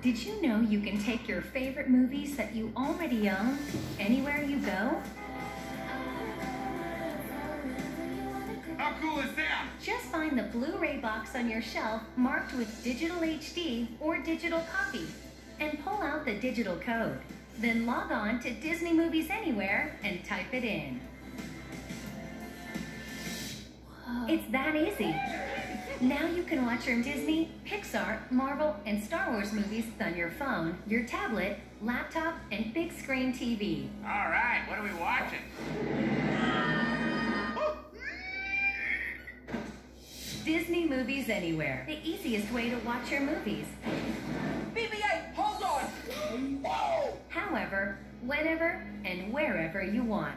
Did you know you can take your favorite movies that you already own anywhere you go? How cool is that? Just find the Blu-ray box on your shelf marked with digital HD or digital copy and pull out the digital code. Then log on to Disney Movies Anywhere and type it in. Whoa. It's that easy. Now you can watch your Disney, Pixar, Marvel, and Star Wars movies on your phone, your tablet, laptop, and big screen TV. All right, what are we watching? Disney Movies Anywhere, the easiest way to watch your movies. BB-8, hold on! Whoa! However, whenever, and wherever you want.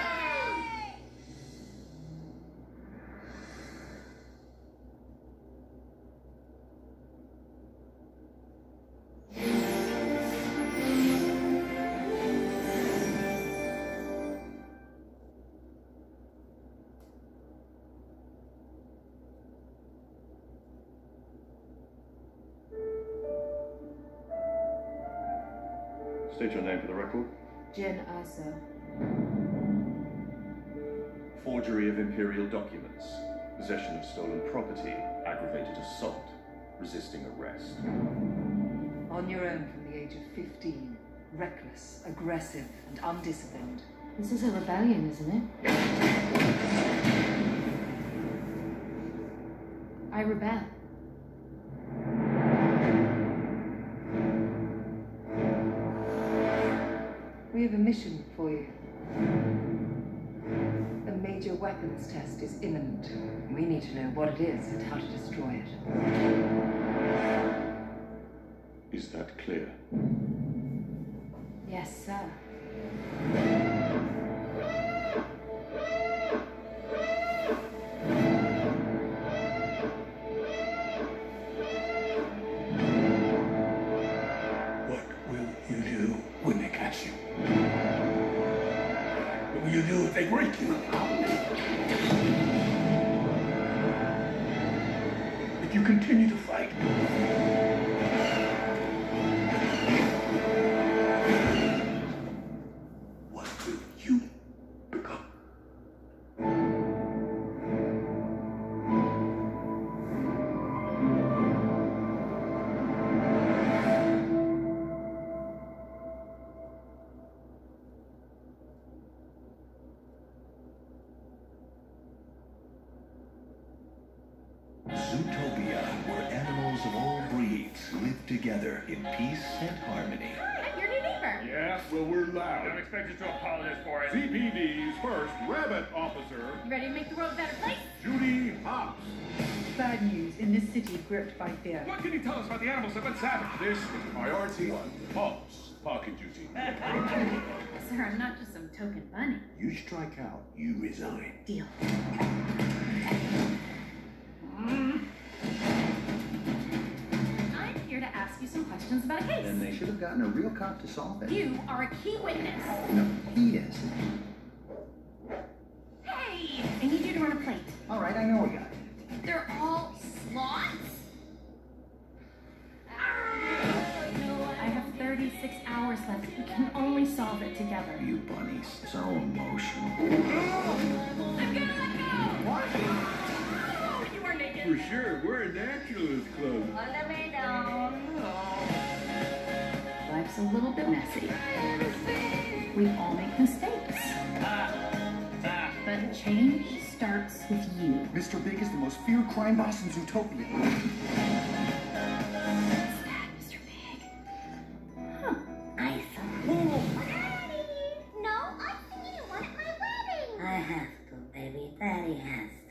State your name for the record. Jen Asa. Forgery of imperial documents, possession of stolen property, aggravated assault, resisting arrest. On your own from the age of 15. Reckless, aggressive, and undisciplined. This is a rebellion, isn't it? I rebel. We have a mission for you. A major weapons test is imminent. We need to know what it is and how to destroy it. Is that clear? Yes, sir. What will you do when they catch you? What will you do if they break you? If you continue to fight, what will you become? Zootopia, where animals of all breeds live together in peace and harmony. I'm your new neighbor. Yeah, well, we're loud. I don't expect you to apologize for it. CPD's first rabbit officer, You ready to make the world a better place? Judy Hopps. Bad news in this city gripped by fear. What can you tell us about the animals that went savage? This is priority one. Hopps, parking duty. Sir, I'm not just some token bunny. You strike out, you resign. Deal. I'm here to ask you some questions about a case. Then they should have gotten a real cop to solve it. You are a key witness. No, he is. Hey! I need you to run a plate. All right, I know a guy. They're all sloths? I have 36 hours left. We can only solve it together. You bunnies, so emotional. I'm gonna let go! What? Oh, you are naked. For sure, we're a naturalist club. On the way down. Life's a little bit messy. We all make mistakes. But change starts with you. Mr. Big is the most feared crime boss in Zootopia. What's that, Mr. Big? Huh. Daddy! No, I think you want at my wedding. I have to, baby. Daddy has